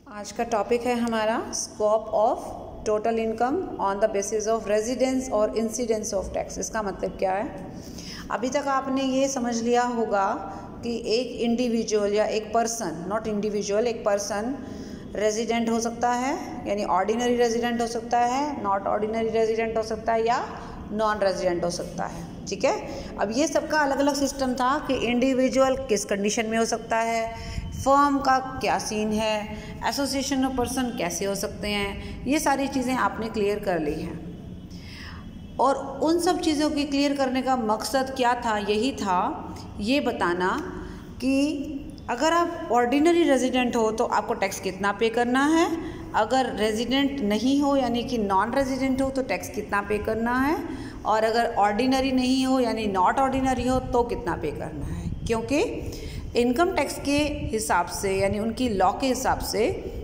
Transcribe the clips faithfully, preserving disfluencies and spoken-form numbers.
आज का टॉपिक है हमारा scope of total income on the basis of residence और इंसिडेंस ऑफ टैक्स। इसका मतलब क्या है? अभी तक आपने ये समझ लिया होगा कि एक इंडिविजुअल या एक पर्सन, नॉट इंडिविजुअल, एक पर्सन रेजिडेंट हो सकता है, यानी ऑर्डिनरी रेजिडेंट हो सकता है, नॉट ऑर्डिनरी रेजिडेंट हो सकता है या नॉन रेजिडेंट हो सकता है। ठीक है, अब ये सबका अलग अलग सिस्टम था कि इंडिविजुअल किस कंडीशन में हो सकता है, फर्म का क्या सीन है, एसोसिएशन ऑफ पर्सन कैसे हो सकते हैं, ये सारी चीज़ें आपने क्लियर कर ली हैं। और उन सब चीज़ों की क्लियर करने का मकसद क्या था? यही था ये बताना कि अगर आप ऑर्डिनरी रेजिडेंट हो तो आपको टैक्स कितना पे करना है, अगर रेजिडेंट नहीं हो यानी कि नॉन रेजिडेंट हो तो टैक्स कितना पे करना है, और अगर ऑर्डिनरी नहीं हो यानी नॉट ऑर्डिनरी हो तो कितना पे करना है। क्योंकि इनकम टैक्स के हिसाब से यानी उनकी लॉ के हिसाब से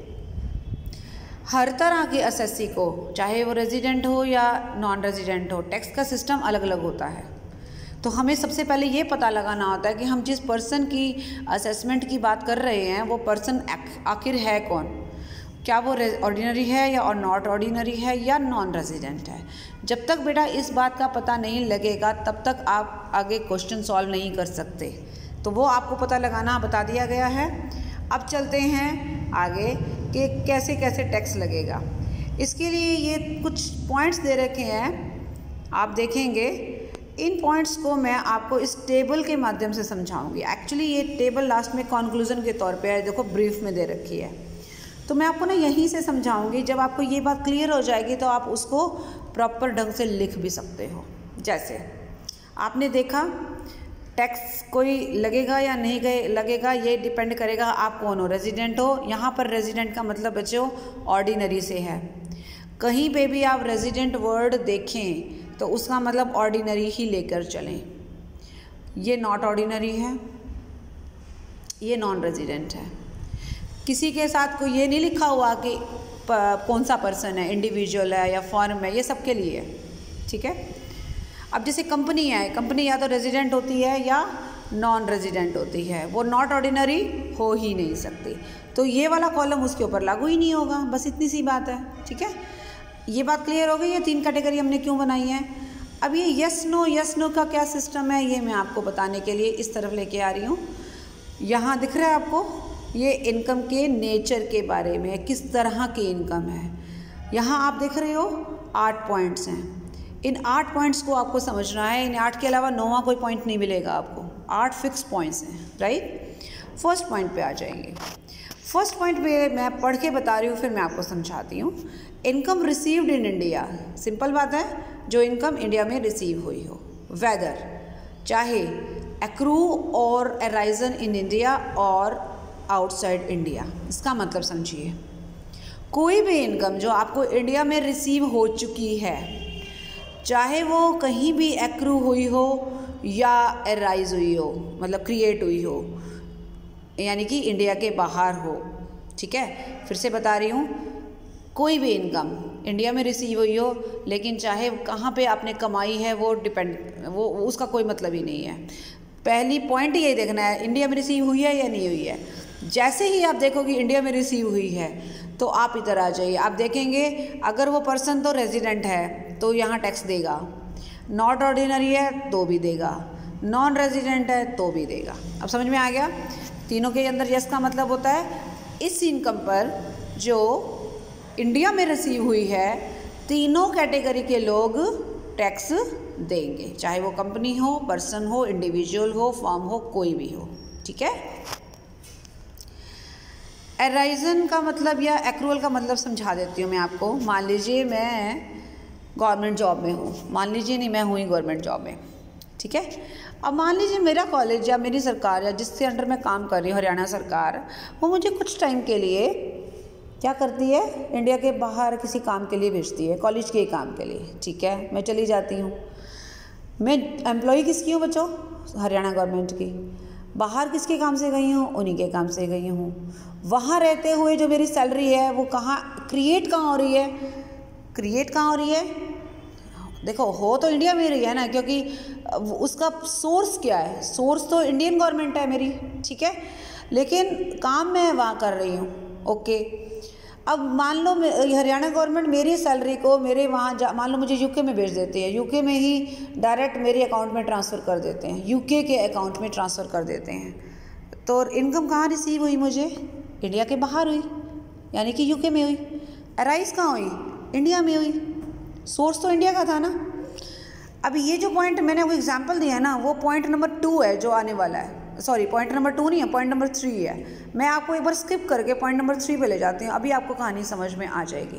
हर तरह के असेसी को, चाहे वो रेजिडेंट हो या नॉन रेजिडेंट हो, टैक्स का सिस्टम अलग अलग होता है। तो हमें सबसे पहले ये पता लगाना होता है कि हम जिस पर्सन की असेसमेंट की बात कर रहे हैं वो पर्सन आखिर है कौन, क्या वो ऑर्डिनरी है या और नॉट ऑर्डिनरी है या नॉन रेजिडेंट है। जब तक बेटा इस बात का पता नहीं लगेगा तब तक आप आगे क्वेश्चन सॉल्व नहीं कर सकते। तो वो आपको पता लगाना बता दिया गया है। अब चलते हैं आगे कि कैसे कैसे टैक्स लगेगा। इसके लिए ये कुछ पॉइंट्स दे रखे हैं, आप देखेंगे। इन पॉइंट्स को मैं आपको इस टेबल के माध्यम से समझाऊंगी। एक्चुअली ये टेबल लास्ट में कंक्लूजन के तौर पे है, देखो ब्रीफ में दे रखी है, तो मैं आपको ना यहीं से समझाऊंगी। जब आपको ये बात क्लियर हो जाएगी तो आप उसको प्रॉपर ढंग से लिख भी सकते हो। जैसे आपने देखा टैक्स कोई लगेगा या नहीं गए लगेगा, ये डिपेंड करेगा आप कौन हो, रेजिडेंट हो। यहाँ पर रेजिडेंट का मतलब बच्चों ऑर्डिनरी से है। कहीं पे भी आप रेजिडेंट वर्ड देखें तो उसका मतलब ऑर्डिनरी ही लेकर चलें। ये नॉट ऑर्डिनरी है, ये नॉन रेजिडेंट है। किसी के साथ कोई ये नहीं लिखा हुआ कि कौन सा पर्सन है, इंडिविजुअल है या फर्म है, ये सबके लिए है। ठीक है, अब जैसे कंपनी है, कंपनी या तो रेजिडेंट होती है या नॉन रेजिडेंट होती है, वो नॉट ऑर्डिनरी हो ही नहीं सकती। तो ये वाला कॉलम उसके ऊपर लागू ही नहीं होगा, बस इतनी सी बात है। ठीक है, ये बात क्लियर हो गई। ये तीन कैटेगरी हमने क्यों बनाई है। अब ये यस नो, यस नो का क्या सिस्टम है ये मैं आपको बताने के लिए इस तरफ लेके आ रही हूँ। यहाँ दिख रहा है आपको, ये इनकम के नेचर के बारे में, किस तरह की इनकम है। यहाँ आप देख रहे हो आठ पॉइंट्स हैं। इन आठ पॉइंट्स को आपको समझना है। इन आठ के अलावा नौवां कोई पॉइंट नहीं मिलेगा आपको। आठ फिक्स पॉइंट्स हैं, राइट। फर्स्ट पॉइंट पे आ जाएंगे। फर्स्ट पॉइंट पे मैं पढ़ के बता रही हूँ, फिर मैं आपको समझाती हूँ। Income received in India, simple बात है, जो इनकम इंडिया में रिसीव हुई हो, वेदर चाहे एक्रू और अराइजन इन इंडिया और आउटसाइड इंडिया। इसका मतलब समझिए, कोई भी इनकम जो आपको इंडिया में रिसीव हो चुकी है, चाहे वो कहीं भी एक्रू हुई हो या अराइज हुई हो, मतलब क्रिएट हुई हो, यानी कि इंडिया के बाहर हो। ठीक है, फिर से बता रही हूँ, कोई भी इनकम इंडिया में रिसीव हुई हो, लेकिन चाहे कहाँ पे आपने कमाई है वो डिपेंड, वो उसका कोई मतलब ही नहीं है। पहली पॉइंट यही देखना है, इंडिया में रिसीव हुई है या नहीं हुई है। जैसे ही आप देखोगे इंडिया में रिसीव हुई है तो आप इधर आ जाइए। आप देखेंगे अगर वो पर्सन तो रेजिडेंट है तो यहाँ टैक्स देगा, नॉट ऑर्डिनरी है तो भी देगा, नॉन रेजिडेंट है तो भी देगा। अब समझ में आ गया। तीनों के अंदर यस का मतलब होता है इस इनकम पर जो इंडिया में रिसीव हुई है, तीनों कैटेगरी के लोग टैक्स देंगे, चाहे वो कंपनी हो, पर्सन हो, इंडिविजुअल हो, फर्म हो, कोई भी हो। ठीक है, अराइजन का मतलब या एक्रूअल का मतलब समझा देती हूँ मैं आपको। मान लीजिए मैं गवर्नमेंट जॉब में हूँ, मान लीजिए नहीं, मैं हूँ ही गवर्नमेंट जॉब में। ठीक है, अब मान लीजिए मेरा कॉलेज या मेरी सरकार या जिसके अंडर मैं काम कर रही हूँ, हरियाणा सरकार, वो मुझे कुछ टाइम के लिए क्या करती है, इंडिया के बाहर किसी काम के लिए भेजती है, कॉलेज के काम के लिए। ठीक है, मैं चली जाती हूँ। मैं एम्प्लॉय किसकी हूँ बच्चों? हरियाणा गवर्नमेंट की। बाहर किसके काम से गई हूँ? उन्हीं के काम से गई हूँ। वहाँ रहते हुए जो मेरी सैलरी है वो कहाँ क्रिएट कहाँ हो रही है? क्रिएट कहाँ हो रही है? देखो, हो तो इंडिया में रही है ना, क्योंकि उसका सोर्स क्या है? सोर्स तो इंडियन गवर्नमेंट है मेरी। ठीक है, लेकिन काम मैं वहाँ कर रही हूँ। ओके, अब मान लो हरियाणा गवर्नमेंट मेरी सैलरी को मेरे वहाँ जा मान लो मुझे यूके में भेज देती है, यूके में ही डायरेक्ट मेरे अकाउंट में ट्रांसफ़र कर देते हैं, यूके के अकाउंट में ट्रांसफ़र कर देते हैं। तो इनकम कहाँ रिसीव हुई मुझे? इंडिया के बाहर हुई, यानी कि यूके में हुई। अराइज कहाँ हुई? इंडिया में हुई। सोर्स तो इंडिया का था ना। अभी ये जो पॉइंट मैंने वो एग्जांपल दिया है ना, वो पॉइंट नंबर टू है जो आने वाला है। सॉरी, पॉइंट नंबर टू नहीं है, पॉइंट नंबर थ्री है। मैं आपको एक बार स्किप करके पॉइंट नंबर थ्री पे ले जाती हूँ, अभी आपको कहानी समझ में आ जाएगी।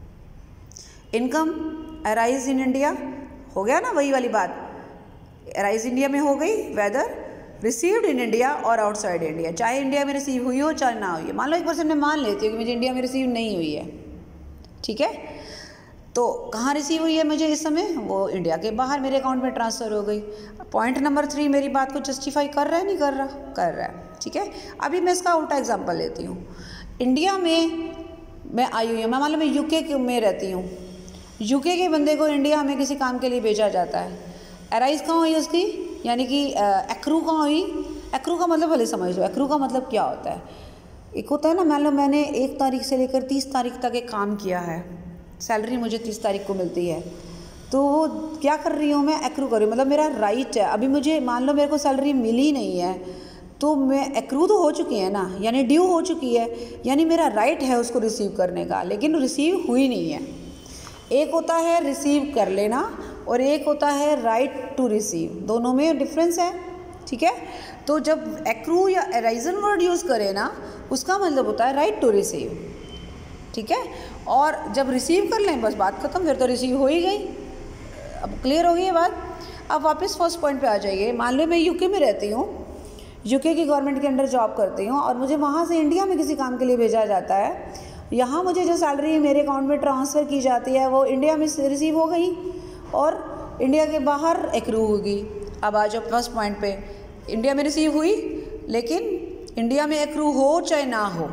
इनकम अराइज इन इंडिया हो गया ना, वही वाली बात। अराइज इंडिया में हो गई, वेदर रिसीव्ड इन इंडिया और आउटसाइड इंडिया, चाहे इंडिया में रिसीव हुई हो चाहे ना हुई है। मान लो एक परसेंट मैं मान लेती हूँ कि मुझे इंडिया में रिसीव नहीं हुई है, ठीक है, तो कहाँ रिसीव हुई है मुझे इस समय? वो इंडिया के बाहर मेरे अकाउंट में ट्रांसफ़र हो गई। पॉइंट नंबर थ्री मेरी बात को जस्टिफाई कर रहा है नहीं कर रहा? कर रहा है, ठीक है। अभी मैं इसका उल्टा एग्जांपल लेती हूँ। इंडिया में मैं आई हुई हूँ, मैं मान लो मैं यूके में रहती हूँ, यूके के बंदे को इंडिया में किसी काम के लिए भेजा जाता है। अराइज कहाँ हुई उसकी, यानी कि एक्रू कहाँ हुई? एक्रू का मतलब भले समझ लो, एक्रू का मतलब क्या होता है? एक होता है ना, मान लो मैंने एक तारीख से लेकर तीस तारीख तक एक काम किया है, सैलरी मुझे तीस तारीख को मिलती है, तो वो क्या कर रही हूँ मैं? एक्रू कर रही हूँ, मतलब मेरा राइट है। अभी मुझे मान लो मेरे को सैलरी मिली नहीं है, तो मैं एक्रू तो हो चुकी है ना, यानी ड्यू हो चुकी है, यानी मेरा राइट है उसको रिसीव करने का, लेकिन रिसीव हुई नहीं है। एक होता है रिसीव कर लेना और एक होता है राइट टू रिसीव, दोनों में डिफरेंस है, ठीक है। तो जब एक्रू या अराइजन वर्ड यूज़ करें ना, उसका मतलब होता है राइट टू रिसीव, ठीक है। और जब रिसीव कर लें बस बात खत्म, फिर तो रिसीव हो ही गई। अब क्लियर हो गई ये बात। अब वापस फर्स्ट पॉइंट पे आ जाइए। मान लो मैं यूके में रहती हूँ, यूके की गवर्नमेंट के अंडर जॉब करती हूँ और मुझे वहाँ से इंडिया में किसी काम के लिए भेजा जाता है। यहाँ मुझे जो सैलरी मेरे अकाउंट में ट्रांसफ़र की जाती है वो इंडिया में रिसीव हो गई और इंडिया के बाहर एक्रू होगी। अब आ जाओ फर्स्ट पॉइंट पे, इंडिया में रिसीव हुई लेकिन इंडिया में एक्रू हो चाहे ना हो,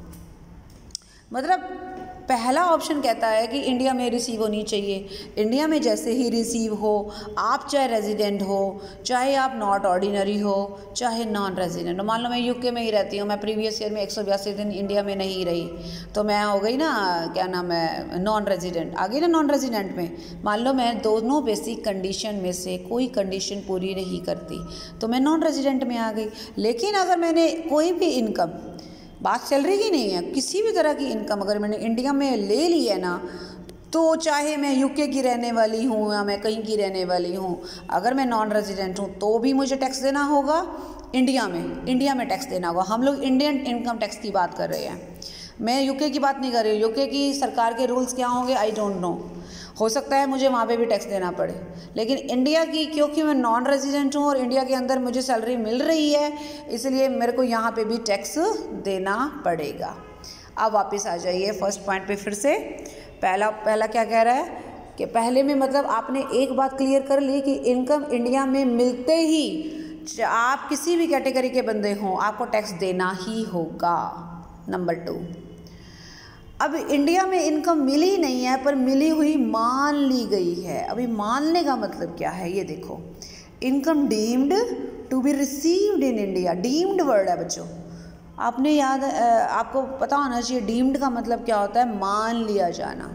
मतलब पहला ऑप्शन कहता है कि इंडिया में रिसीव होनी चाहिए। इंडिया में जैसे ही रिसीव हो, आप चाहे रेजिडेंट हो, चाहे आप नॉट ऑर्डिनरी हो, चाहे नॉन रेजिडेंट हो। मान लो मैं यूके में ही रहती हूँ, मैं प्रीवियस ईयर में एक सौ बयासी दिन इंडिया में नहीं रही, तो मैं हो गई ना, क्या नाम है, नॉन रेजिडेंट आ गई ना नॉन रेजिडेंट में। मान लो मैं दोनों बेसिक कंडीशन में से कोई कंडीशन पूरी नहीं करती, तो मैं नॉन रेजिडेंट में आ गई। लेकिन अगर मैंने कोई भी इनकम, बात सैलरी की नहीं है, किसी भी तरह की इनकम अगर मैंने इंडिया में ले ली है ना, तो चाहे मैं यूके की रहने वाली हूँ या मैं कहीं की रहने वाली हूँ, अगर मैं नॉन रेजिडेंट हूँ तो भी मुझे टैक्स देना होगा इंडिया में, इंडिया में टैक्स देना होगा। हम लोग इंडियन इनकम टैक्स की बात कर रहे हैं, मैं यूके की बात नहीं कर रही हूँ। यूके की सरकार के रूल्स क्या होंगे आई डोंट नो, हो सकता है मुझे वहाँ पे भी टैक्स देना पड़े। लेकिन इंडिया की, क्योंकि मैं नॉन रेजिडेंट हूँ और इंडिया के अंदर मुझे सैलरी मिल रही है, इसलिए मेरे को यहाँ पे भी टैक्स देना पड़ेगा। अब वापस आ जाइए फर्स्ट पॉइंट पे फिर से। पहला पहला क्या कह रहा है कि पहले में मतलब आपने एक बात क्लियर कर ली कि इनकम इंडिया में मिलते ही आप किसी भी कैटेगरी के बंदे हों आपको टैक्स देना ही होगा। नंबर टू, अब इंडिया में इनकम मिली नहीं है पर मिली हुई मान ली गई है। अभी मानने का मतलब क्या है ये देखो, income deemed to be received in India, deemed word है बच्चों, आपने याद आपको पता होना चाहिए डीम्ड का मतलब क्या होता है, मान लिया जाना।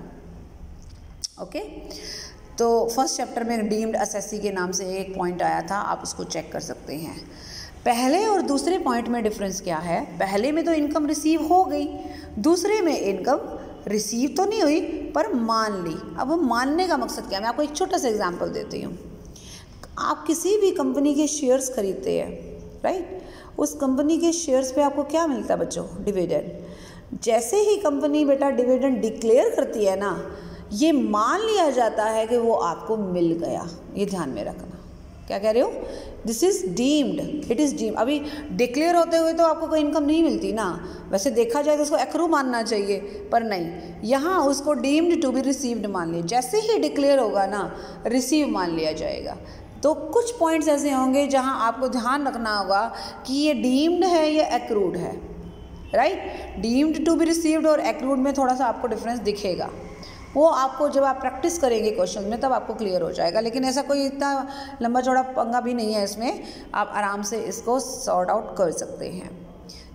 ओके, तो फर्स्ट चैप्टर में डीम्ड असेसी के नाम से एक पॉइंट आया था, आप उसको चेक कर सकते हैं। पहले और दूसरे पॉइंट में डिफरेंस क्या है, पहले में तो इनकम रिसीव हो गई, दूसरे में इनकम रिसीव तो नहीं हुई पर मान ली। अब वो मानने का मकसद क्या है, मैं आपको एक छोटा सा एग्जांपल देती हूँ। आप किसी भी कंपनी के शेयर्स खरीदते हैं, राइट, उस कंपनी के शेयर्स पे आपको क्या मिलता है बच्चों, डिविडेंड। जैसे ही कंपनी बेटा डिविडेंड डिक्लेयर करती है ना, ये मान लिया जाता है कि वो आपको मिल गया। ये ध्यान में रखना, क्या कह रहे हो, this is deemed, it is deemed. अभी डिक्लेयर होते हुए तो आपको कोई इनकम नहीं मिलती ना, वैसे देखा जाए तो उसको एक्रू मानना चाहिए, पर नहीं, यहाँ उसको डीम्ड टू बी रिसीव्ड मान लिया। जैसे ही डिक्लेयर होगा ना, रिसीव मान लिया जाएगा। तो कुछ पॉइंट्स ऐसे होंगे जहाँ आपको ध्यान रखना होगा कि ये डीम्ड है या एक्रूड है, right. Deemed to be received और एक्रूड में थोड़ा सा आपको डिफरेंस दिखेगा, वो आपको जब आप प्रैक्टिस करेंगे क्वेश्चन में तब आपको क्लियर हो जाएगा। लेकिन ऐसा कोई इतना लंबा चौड़ा पंगा भी नहीं है इसमें, आप आराम से इसको सॉर्ट आउट कर सकते हैं।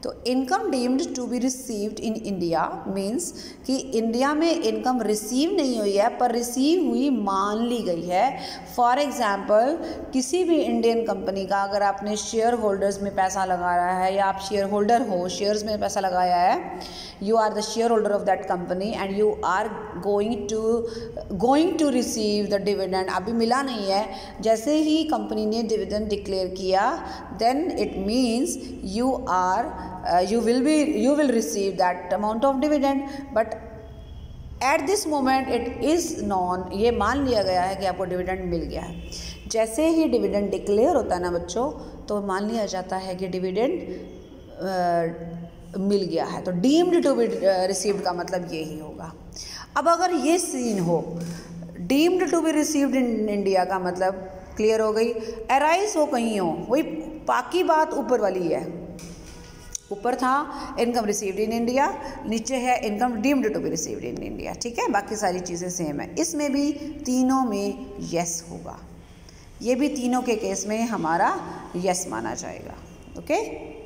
तो income deemed to be received in India means कि इंडिया में इनकम रिसीव नहीं हुई है पर रिसीव हुई मान ली गई है। फॉर एग्जांपल किसी भी इंडियन कंपनी का अगर आपने शेयर होल्डर्स में पैसा लगाया है या आप शेयर होल्डर हो, शेयर्स में पैसा लगाया है, you are the shareholder of that company and you are going to going to receive the dividend, अभी मिला नहीं है, जैसे ही कंपनी ने डिविडेंड डिक्लेयर किया then it means you are you will be you will receive that amount of dividend, but at this moment it is non, ये मान लिया गया है कि आपको डिविडेंड मिल गया है। जैसे ही डिविडेंड डिक्लेयर होता है ना बच्चों, तो मान लिया जाता है कि डिविडेंड uh, मिल गया है। तो डीम्ड टू बी रिसीव्ड का मतलब यही होगा। अब अगर ये सीन हो, deemed to be received in India का मतलब क्लियर हो गई, अराइज हो कहीं हो, वही बाकी बात ऊपर वाली है। ऊपर था इनकम रिसीव्ड इन इंडिया, नीचे है income deemed to be received in India, ठीक है, बाकी सारी चीज़ें सेम है। इसमें भी तीनों में यस होगा, ये भी तीनों के केस में हमारा यस माना जाएगा। ओके।